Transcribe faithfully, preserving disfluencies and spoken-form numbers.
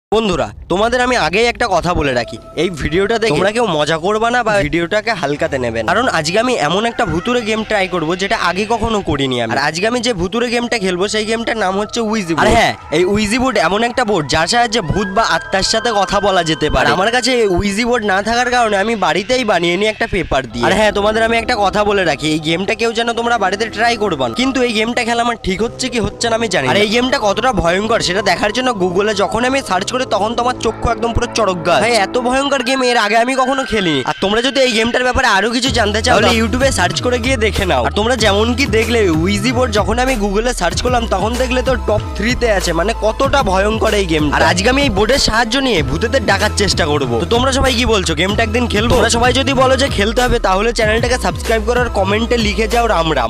বন্ধুরা তোমাদের আমি আগেই একটা কথা বলে রাখি, এই ভিডিওটা দেখে তোমরা কেউ মজা করবে না বা ভিডিওটাকে হালকাতে নেবেন, কারণ আজকে আমি এমন একটা ভুতুরে গেম ট্রাই করব যেটা আগে কখনো করিনি আমি। আর আজকে আমি যে ভুতুরে গেমটা খেলবো সেই গেমটার নাম হচ্ছে উইজি বোর্ড। আর হ্যাঁ, এই উইজি বোর্ড এমন একটা বোর্ড যার সাহায্যে ভূত বা আত্মার সাথে কথা বলা যেতে পারে। আমার কাছে উইজি বোর্ড না থাকার কারণে আমি বাড়িতেই বানিয়ে নিই একটা পেপার দিয়ে। আর হ্যাঁ, তোমাদের আমি একটা কথা বলে রাখি, এই গেমটা কেউ যেন তোমরা বাড়িতে ট্রাই করবে না, কিন্তু এই গেমটা খেলা আমার ঠিক হচ্ছে কি হচ্ছে না আমি জানি। আর এই গেমটা কতটা ভয়ঙ্কর সেটা দেখার জন্য গুগলে যখন আমি সার্চ করি তখন তোমার চোখ একদম পুরো চড়ক গাছ। ভাই এত ভয়ঙ্কর গেম এর আগে আমি কখনো খেলিনি। আর তোমরা যদি এই গেমটার ব্যাপারে আরো কিছু জানতে চাও তাহলে ইউটিউবে সার্চ করে গিয়ে দেখে নাও। আর তোমরা যেমন কি দেখলে উইজি বোর্ড যখন আমি গুগলে সার্চ করলাম তখন দেখলে তো টপ থ্রিতে আছে, মানে কতটা ভয়ঙ্কর এই গেম। আর আজকে আমি এই বোর্ডের সাহায্য নিয়ে ভূতেদের ডাকার চেষ্টা করবো। তো তোমরা সবাই কি বলছো, গেমটা একদিন খেলবো? তোমরা সবাই যদি বলো যে খেলতে হবে তাহলে চ্যানেলটাকে সাবস্ক্রাইব করার কমেন্টে লিখে যাও রাম রাম।